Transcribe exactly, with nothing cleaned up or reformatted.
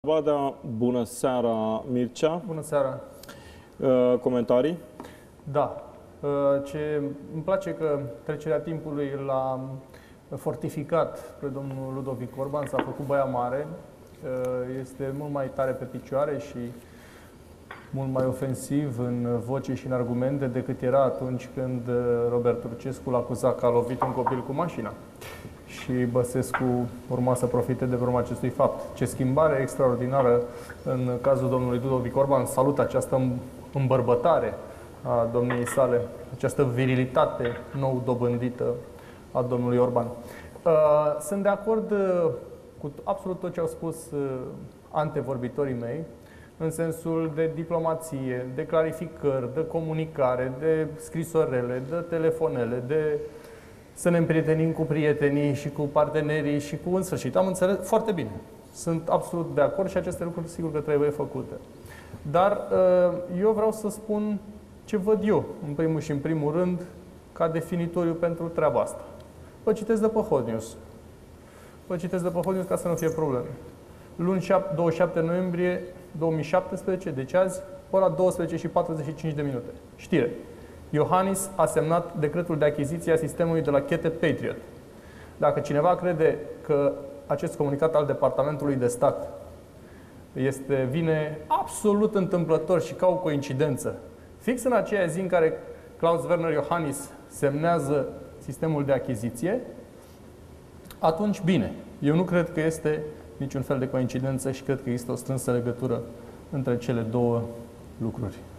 Badea, bună seara, Mircea. Bună seara. Uh, comentarii? Da. Uh, ce îmi place că trecerea timpului l-a fortificat pe domnul Ludovic Orban, s-a făcut băia mare, uh, este mult mai tare pe picioare și mult mai ofensiv în voce și în argumente decât era atunci când Robert Turcescu l-a acuzat că a lovit un copil cu mașina. Și Băsescu urma să profite de vremea acestui fapt. Ce schimbare extraordinară în cazul domnului Ludovic Orban. Salut această îmbărbătare a domniei sale, această virilitate nou dobândită a domnului Orban. Sunt de acord cu absolut tot ce au spus antevorbitorii mei, în sensul de diplomație, de clarificări, de comunicare, de scrisorele, de telefonele, de să ne împrietenim cu prietenii și cu partenerii și cu în sfârșit. Am înțeles foarte bine. Sunt absolut de acord și aceste lucruri sigur că trebuie făcute. Dar eu vreau să spun ce văd eu, în primul și în primul rând, ca definitoriu pentru treaba asta. Vă citesc de pe Hot News. Vă citesc de pe Hot News ca să nu fie probleme. Luni douăzeci și șapte noiembrie două mii șaptesprezece, deci azi, ora douăsprezece și patruzeci și cinci de minute. Știre. Iohannis a semnat decretul de achiziție a sistemului de la Chete Patriot. Dacă cineva crede că acest comunicat al Departamentului de Stat este, vine absolut întâmplător și ca o coincidență, fix în aceea zi în care Klaus Werner Iohannis semnează sistemul de achiziție, atunci bine. Eu nu cred că este niciun fel de coincidență și cred că există o strânsă legătură între cele două lucruri.